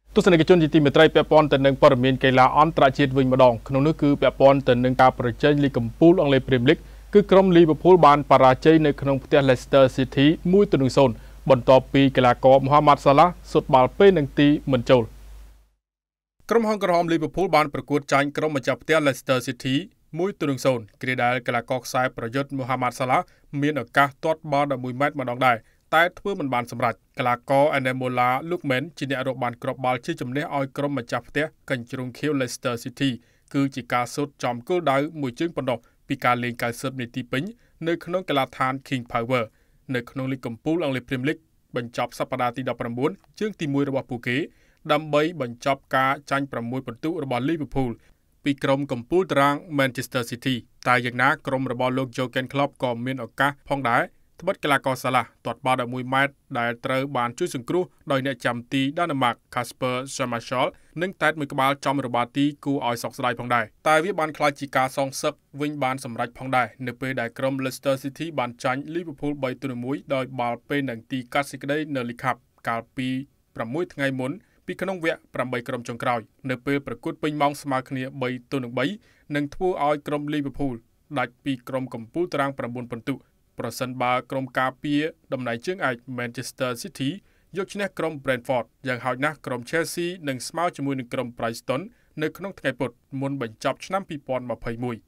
ទស្សនិកជនជាទីមេត្រីពាក់ព័ន្ធទៅនឹងព័ត៌មានកីឡាអន្តរជាតិវិញម្ដងក្នុងនោះគឺពាក់ព័ន្ធទៅនឹងការប្រជែងលីកកំពូលអង់គ្លេស Premier League គឺក្រុម Liverpool បានបរាជ័យនៅក្នុងផ្ទះ Leicester City 1-0 បន្ទាប់ពីកីឡាករ Mohamed Salah សុទ្ធបាល់ពេលនឹងទីមិនចូលក្រុមហង្សក្រហម Liverpool បានប្រកួតចាញ់ក្រុមម្ចាស់ផ្ទះ Leicester City 1-0 គ្រាដែលកីឡាករខ្សែប្រយុទ្ធ Mohamed Salah មានឱកាសទាត់បាល់11ម៉ែត្រម្ដងដែរតែធ្វើមិនបានសម្រេចកីឡាករ Anemola Lookman ជាអ្នករកបានគ្រាប់បាល់ជាជំនះឲ្យក្រុមម្ចាស់ផ្ទះកញ្ជ្រោងខៀវ Leicester City គឺជាការសូត្រចំគោលដៅមួយជើងប៉ុណ្ណោះពីការលេង90នាទីពេញនៅក្នុងកីឡាដ្ឋាន King Power នៅក្នុងលីកកំពូលអង់គ្លេស Premier League បញ្ចប់សប្តាហ៍ទី19ជើងទី1របស់ពួកគេដើម្បីបញ្ចប់ការចាញ់6ពិន្ទុរបស់ Liverpool ពីក្រុមកំពូលតារាង Manchester City តែយ៉ាងណាក្រុមរបស់លោក Jurgen Klopp ក៏មានឱកាសផងដែរត្បិតកីឡាករ Salah ទាត់បាល់11ម៉ែត្រដែលត្រូវបានជួយសង្គ្រោះដោយអ្នកចាំទីដាណឺម៉ាក Kasper Schmeichel និងតែតមួយក្បាលចំរបាទីគួរឲ្យសោកស្ដាយផងដែរតែវាបានក្លាយជាការសងសឹកវិញបានសម្រេចផងដែរនៅពេលដែលក្រុម Leicester City បានចាញ់ Liverpool 3-1 ដោយបាល់ពេលនឹងទីកាត់សេចក្តីនៅ League Cup កាលពី6ថ្ងៃមុនពីក្នុងវគ្គ8ក្រុមចុងក្រោយនៅពេលប្រកួតពេញម៉ោងស្មើគ្នា3-3នឹងធ្វើឲ្យក្រុម Liverpool ដាច់ពីក្រុមកំពូលតារាង9ពិន្ទុប្រសិនបើក្រុមការពារតំណែងជើងឯក Manchester City យកឈ្នះក្រុម Brentford យ៉ាងហោចណាស់ក្រុម Chelsea នឹងស្មើជាមួយនឹងក្រុម Brighton នៅក្នុងថ្ងៃពុធមុនបញ្ចប់ឆ្នាំ2021